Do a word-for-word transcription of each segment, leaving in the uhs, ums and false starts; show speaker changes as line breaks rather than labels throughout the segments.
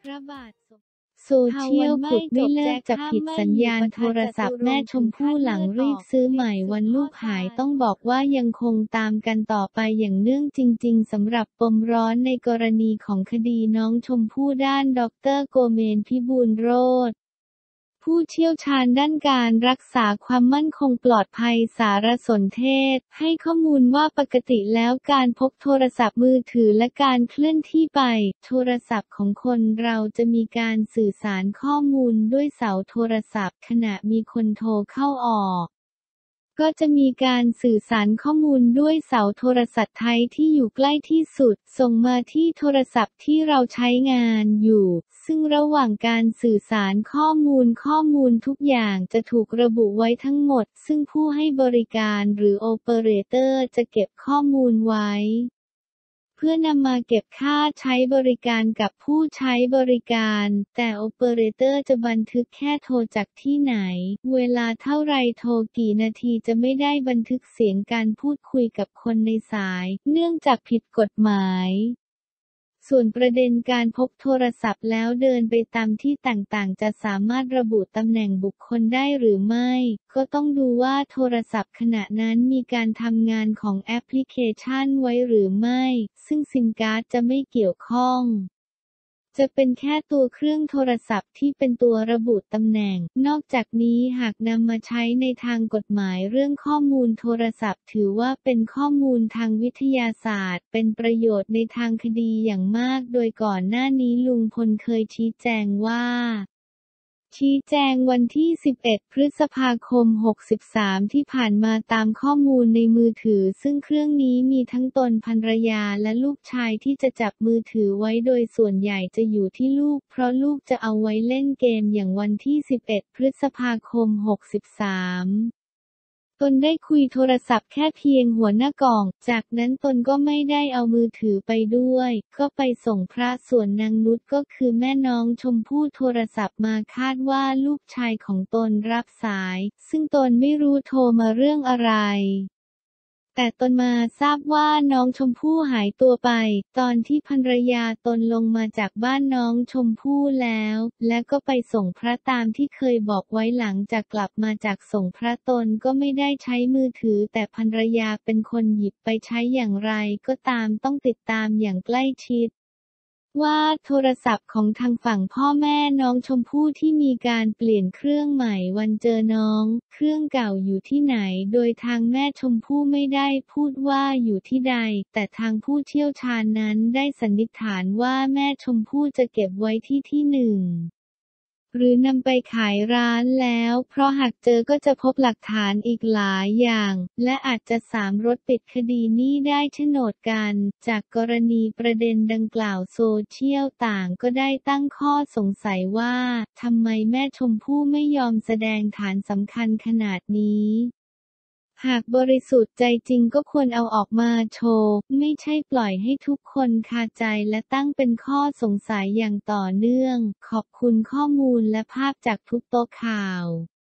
พระบาทสม
โซเชียลขุดไม่เลิกจับผิดสัญญาณโทรศัพท์แม่ชมพู่หลังรีบซื้อใหม่วันลูกหายต้องบอกว่ายังคงตามกันต่อไปอย่างเนื่องจริงๆสำหรับปมร้อนในกรณีของคดีน้องชมพู่ด้านดร.โกเมน พิบูลย์โรจน์ผู้เชี่ยวชาญด้านการรักษาความมั่นคงปลอดภัยสารสนเทศให้ข้อมูลว่าปกติแล้วการพกโทรศัพท์มือถือและการเคลื่อนที่ไปโทรศัพท์ของคนเราจะมีการสื่อสารข้อมูลด้วยเสาโทรศัพท์ขณะมีคนโทรเข้าออกก็จะมีการสื่อสารข้อมูลด้วยเสาโทรศัพท์ไทยที่อยู่ใกล้ที่สุดส่งมาที่โทรศัพท์ที่เราใช้งานอยู่ซึ่งระหว่างการสื่อสารข้อมูลข้อมูลทุกอย่างจะถูกระบุไว้ทั้งหมดซึ่งผู้ให้บริการหรือโอเปอเรเตอร์จะเก็บข้อมูลไว้เพื่อนำมาเก็บค่าใช้บริการกับผู้ใช้บริการแต่โอเปอเรเตอร์จะบันทึกแค่โทรจากที่ไหนเวลาเท่าไรโทรกี่นาทีจะไม่ได้บันทึกเสียงการพูดคุยกับคนในสายเนื่องจากผิดกฎหมายส่วนประเด็นการพกโทรศัพท์แล้วเดินไปตามที่ต่างๆจะสามารถระบุตำแหน่งบุคคลได้หรือไม่ก็ต้องดูว่าโทรศัพท์ขณะนั้นมีการทำงานของแอปพลิเคชันไว้หรือไม่ซึ่งซิมการ์ดจะไม่เกี่ยวข้องจะเป็นแค่ตัวเครื่องโทรศัพท์ที่เป็นตัวระบุตำแหน่งนอกจากนี้หากนำมาใช้ในทางกฎหมายเรื่องข้อมูลโทรศัพท์ถือว่าเป็นข้อมูลทางวิทยาศาสตร์เป็นประโยชน์ในทางคดีอย่างมากโดยก่อนหน้านี้ลุงพลเคยชี้แจงว่าชี้แจงวันที่สิบเอ็ดพฤษภาคมหกสามที่ผ่านมาตามข้อมูลในมือถือซึ่งเครื่องนี้มีทั้งตนภรรยาและลูกชายที่จะจับมือถือไว้โดยส่วนใหญ่จะอยู่ที่ลูกเพราะลูกจะเอาไว้เล่นเกมอย่างวันที่สิบเอ็ดพฤษภาคมหกสามตนได้คุยโทรศัพท์แค่เพียงหัวหน้ากล่องจากนั้นตนก็ไม่ได้เอามือถือไปด้วยก็ไปส่งพระส่วนนางนุชก็คือแม่น้องชมพู่โทรศัพท์มาคาดว่าลูกชายของตนรับสายซึ่งตนไม่รู้โทรมาเรื่องอะไรแต่ตนมาทราบว่าน้องชมพู่หายตัวไปตอนที่ภรรยาตนลงมาจากบ้านน้องชมพู่แล้วและก็ไปส่งพระตามที่เคยบอกไว้หลังจากกลับมาจากส่งพระตนก็ไม่ได้ใช้มือถือแต่ภรรยาเป็นคนหยิบไปใช้อย่างไรก็ตามต้องติดตามอย่างใกล้ชิดว่าโทรศัพท์ของทางฝั่งพ่อแม่น้องชมพู่ที่มีการเปลี่ยนเครื่องใหม่วันเจอน้องเครื่องเก่าอยู่ที่ไหนโดยทางแม่ชมพู่ไม่ได้พูดว่าอยู่ที่ใดแต่ทางผู้เชี่ยวชาญนั้นได้สันนิษฐานว่าแม่ชมพู่จะเก็บไว้ที่ที่หนึ่งหรือนำไปขายร้านแล้วเพราะหากเจอก็จะพบหลักฐานอีกหลายอย่างและอาจจะสามารถปิดคดีนี้ได้โฉนดกันจากกรณีประเด็นดังกล่าวโซเชียลต่างก็ได้ตั้งข้อสงสัยว่าทำไมแม่ชมพู่ไม่ยอมแสดงฐานสำคัญขนาดนี้หากบริสุทธิ์ใจจริงก็ควรเอาออกมาโชว์ไม่ใช่ปล่อยให้ทุกคนคาใจและตั้งเป็นข้อสงสัยอย่างต่อเนื่องขอบคุณข้อมูลและภาพจากทุกโต๊ะข่าว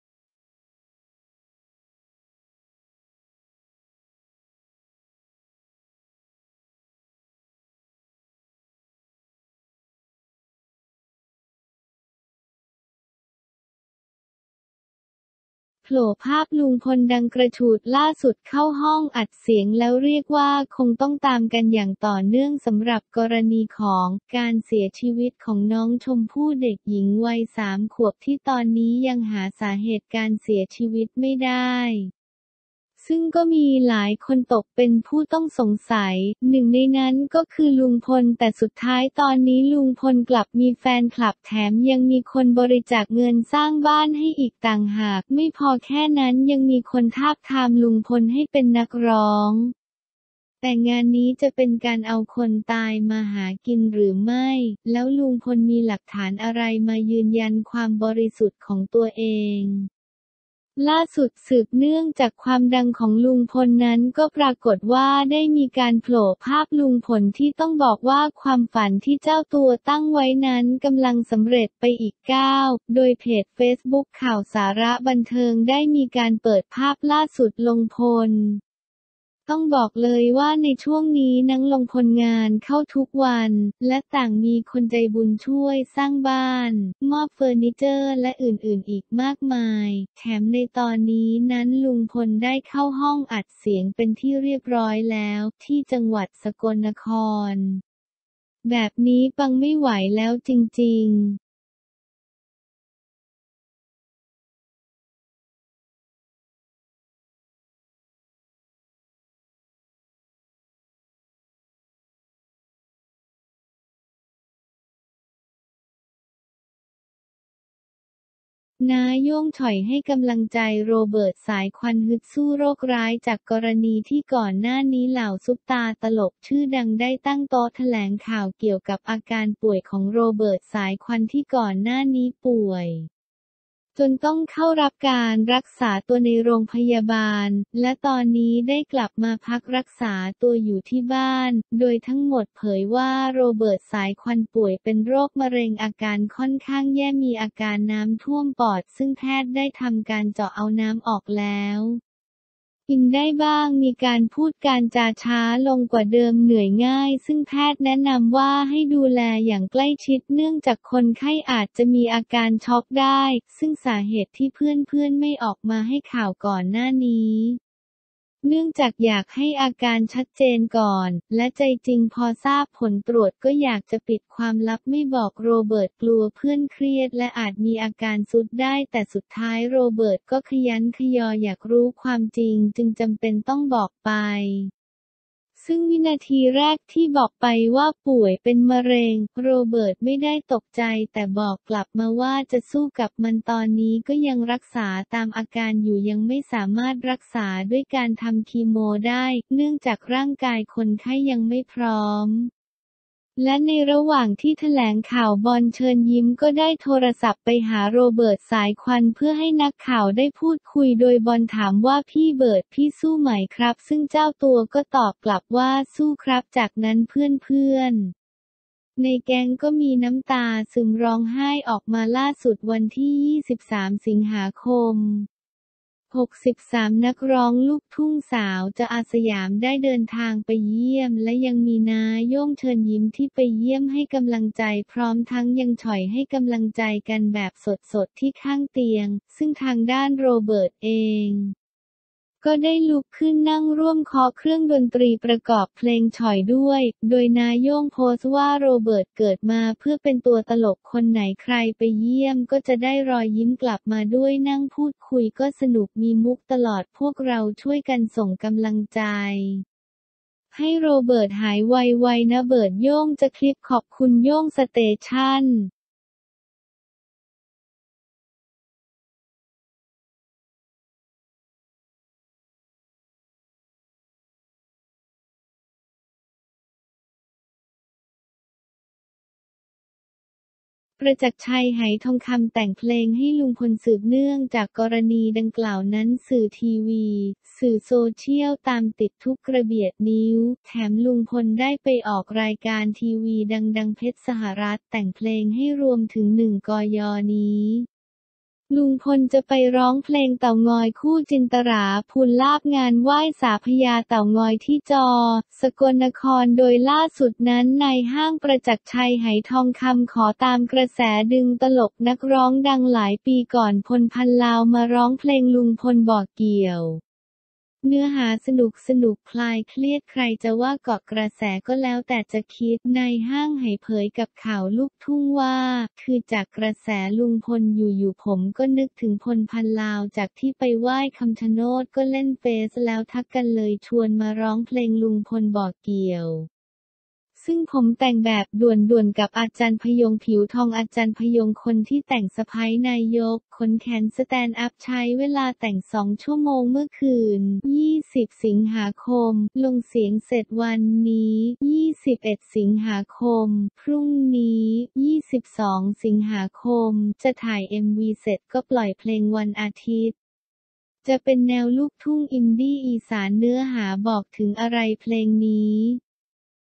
โผล่ภาพลุงพลดังกระฉูดล่าสุดเข้าห้องอัดเสียงแล้วเรียกว่าคงต้องตามกันอย่างต่อเนื่องสำหรับกรณีของการเสียชีวิตของน้องชมพู่เด็กหญิงวัยสามขวบที่ตอนนี้ยังหาสาเหตุการเสียชีวิตไม่ได้ซึ่งก็มีหลายคนตกเป็นผู้ต้องสงสัยหนึ่งในนั้นก็คือลุงพลแต่สุดท้ายตอนนี้ลุงพลกลับมีแฟนคลับแถมยังมีคนบริจาคเงินสร้างบ้านให้อีกต่างหากไม่พอแค่นั้นยังมีคนทาบทามลุงพลให้เป็นนักร้องแต่งานนี้จะเป็นการเอาคนตายมาหากินหรือไม่แล้วลุงพลมีหลักฐานอะไรมายืนยันความบริสุทธิ์ของตัวเองล่าสุดสืบเนื่องจากความดังของลุงพลนั้นก็ปรากฏว่าได้มีการโผล่ภาพลุงพลที่ต้องบอกว่าความฝันที่เจ้าตัวตั้งไว้นั้นกำลังสำเร็จไปอีกก้าวโดยเพจเฟซบุ๊กข่าวสาระบันเทิงได้มีการเปิดภาพล่าสุดลุงพลต้องบอกเลยว่าในช่วงนี้นังลงพลงานเข้าทุกวัน และต่างมีคนใจบุญช่วยสร้างบ้าน มอบเฟอร์นิเจอร์และอื่นๆอีกมากมาย แถมในตอนนี้นั้นลุงพลได้เข้าห้องอัดเสียงเป็นที่เรียบร้อยแล้วที่จังหวัดสกลนคร แบบนี้ปังไม่ไหวแล้วจริงๆน้าโย่งฉ่อยให้กำลังใจโรเบิร์ตสายควันฮึดสู้โรคร้ายจากกรณีที่ก่อนหน้านี้เหล่าซุปตาร์ตลกชื่อดังได้ตั้งโต๊ะแถลงข่าวเกี่ยวกับอาการป่วยของโรเบิร์ตสายควันที่ก่อนหน้านี้ป่วยจนต้องเข้ารับการรักษาตัวในโรงพยาบาล และตอนนี้ได้กลับมาพักรักษาตัวอยู่ที่บ้าน โดยทั้งหมดเผยว่าโรเบิร์ตสายควันป่วยเป็นโรคมะเร็งอาการค่อนข้างแย่มีอาการน้ำท่วมปอดซึ่งแพทย์ได้ทำการเจาะเอาน้ำออกแล้วกินได้บ้างมีการพูดการจาช้าลงกว่าเดิมเหนื่อยง่ายซึ่งแพทย์แนะนำว่าให้ดูแลอย่างใกล้ชิดเนื่องจากคนไข้อาจจะมีอาการช็อกได้ซึ่งสาเหตุที่เพื่อนๆไม่ออกมาให้ข่าวก่อนหน้านี้เนื่องจากอยากให้อาการชัดเจนก่อนและใจจริงพอทราบผลตรวจก็อยากจะปิดความลับไม่บอกโรเบิร์ตกลัวเพื่อนเครียดและอาจมีอาการทรุดได้แต่สุดท้ายโรเบิร์ตก็ขยันขยออยากรู้ความจริงจึงจำเป็นต้องบอกไปซึ่งวินาทีแรกที่บอกไปว่าป่วยเป็นมะเร็งโรเบิร์ตไม่ได้ตกใจแต่บอกกลับมาว่าจะสู้กับมันตอนนี้ก็ยังรักษาตามอาการอยู่ยังไม่สามารถรักษาด้วยการทำคีโมได้เนื่องจากร่างกายคนไข้ยังไม่พร้อมและในระหว่างที่แถลงข่าวบอลเชิญยิ้มก็ได้โทรศัพท์ไปหาโรเบิร์ตสายควันเพื่อให้นักข่าวได้พูดคุยโดยบอลถามว่าพี่เบิร์ตพี่สู้ไหมครับซึ่งเจ้าตัวก็ตอบกลับว่าสู้ครับจากนั้นเพื่อนๆในแก๊งก็มีน้ำตาซึมร้องไห้ออกมาล่าสุดวันที่ยี่สิบสามสิงหาคมหกสิบสาม นักร้องลูกทุ่งสาวจ๊ะอาสยามได้เดินทางไปเยี่ยมและยังมีน้าโย่งเชิญยิ้มที่ไปเยี่ยมให้กำลังใจพร้อมทั้งยังฉ่อยให้กำลังใจกันแบบสดๆที่ข้างเตียงซึ่งทางด้านโรเบิร์ตเองก็ได้ลุกขึ้นนั่งร่วมเคาะเครื่องดนตรีประกอบเพลงฉ่อยด้วยโดยน้าโย่งโพสต์ว่าโรเบิร์ตเกิดมาเพื่อเป็นตัวตลกคนไหนใครไปเยี่ยมก็จะได้รอยยิ้มกลับมาด้วยนั่งพูดคุยก็สนุกมีมุกตลอดพวกเราช่วยกันส่งกำลังใจให้โรเบิร์ตหายไวๆนะเบิร์ตโย่งจะคลิปขอบคุณโย่งสเตชันประจักษ์ชัยไหทองคำแต่งเพลงให้ลุงพลสืบเนื่องจากกรณีดังกล่าวนั้นสื่อทีวี สื่อโซเชียลตามติดทุกกระเบียดนิ้ว แถมลุงพลได้ไปออกรายการทีวีดังๆเพชรสหรัฐแต่งเพลงให้รวมถึงหนึ่งกยนี้ลุงพลจะไปร้องเพลงเต่างอยคู่จินตราภูลลาภงานไหว้สาพญาเต่างอยที่จอ สกลนครโดยล่าสุดนั้นนายห้างประจักษ์ชัยไหทองคำขอตามกระแสดึงตลกนักร้องดังหลายปีก่อนพลพันลาวมาร้องเพลงลุงพลบอกเกี่ยวเนื้อหาสนุกสนุกคลายเครียดใครจะว่าเกาะกระแสก็แล้วแต่จะคิดนายห้างไหเผยกับข่าวลูกทุ่งว่าคือจากกระแสลุงพลอยู่ๆผมก็นึกถึงพลพันลาวจากที่ไปไหว้คำชะโนดก็เล่นเฟซแล้วทักกันเลยชวนมาร้องเพลงลุงพลบอกเกี่ยวซึ่งผมแต่งแบบด่วนๆกับอาจารย์พยงผิวทองอาจารย์พยงคนที่แต่งสะใภ้นายกขนแขนสแตนด์อัพใช้เวลาแต่งสองชั่วโมงเมื่อคืนยี่สิบสิงหาคมลงเสียงเสร็จวันนี้ยี่สิบเอ็ดสิงหาคมพรุ่งนี้ยี่สิบสองสิงหาคมจะถ่าย เอ็ม วี เสร็จก็ปล่อยเพลงวันอาทิตย์จะเป็นแนวลูกทุ่งอินดี้อีสานเนื้อหาบอกถึงอะไรเพลงนี้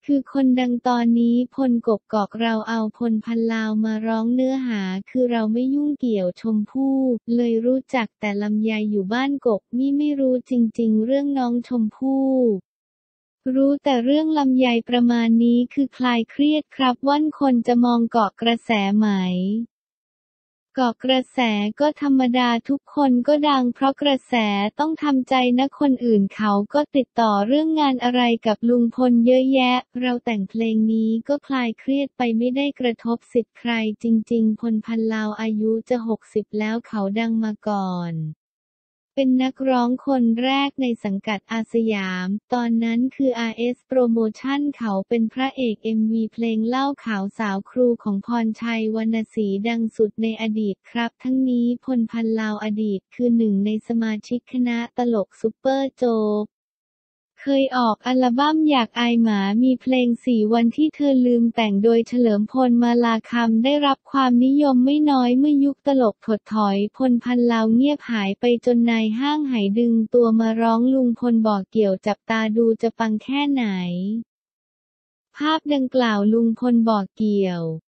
คือคนดังตอนนี้พลกกอกเราเอาพลพันลาวมาร้องเนื้อหาคือเราไม่ยุ่งเกี่ยวชมพู่เลยรู้จักแต่ลำไยอยู่บ้านกกนี่ไม่รู้จริงๆเรื่องน้องชมพู่รู้แต่เรื่องลำไยประมาณนี้คือคลายเครียดครับวันคนจะมองเกาะกระแสไหมเกาะกระแสก็ธรรมดาทุกคนก็ดังเพราะกระแสต้องทำใจนะคนอื่นเขาก็ติดต่อเรื่องงานอะไรกับลุงพลเยอะแยะเราแต่งเพลงนี้ก็คลายเครียดไปไม่ได้กระทบสิทธิ์ใครจริงๆพลพันลาวอายุจะหกสิบแล้วเขาดังมาก่อนเป็นนักร้องคนแรกในสังกัดอาสยามตอนนั้นคือ อาร์ เอส Promotion เขาเป็นพระเอก เอ็ม วี เพลงเล่าข่าวสาวครูของพรชัยวรรณศรีดังสุดในอดีตครับทั้งนี้พลพันลาวอดีตคือหนึ่งในสมาชิกคณะตลกซุปเปอร์โจ๊กเคยออกอัลบั้มอยากอายหมามีเพลงสี่วันที่เธอลืมแต่งโดยเฉลิมพลมาลาคำได้รับความนิยมไม่น้อยเมื่อยุคตลกถดถอยพลพันลาวเงียบหายไปจนนายห้างไหดึงตัวมาร้องลุงพลบอกเกี่ยวจับตาดูจะปังแค่ไหนภาพดังกล่าวลุงพลบอกเกี่ยว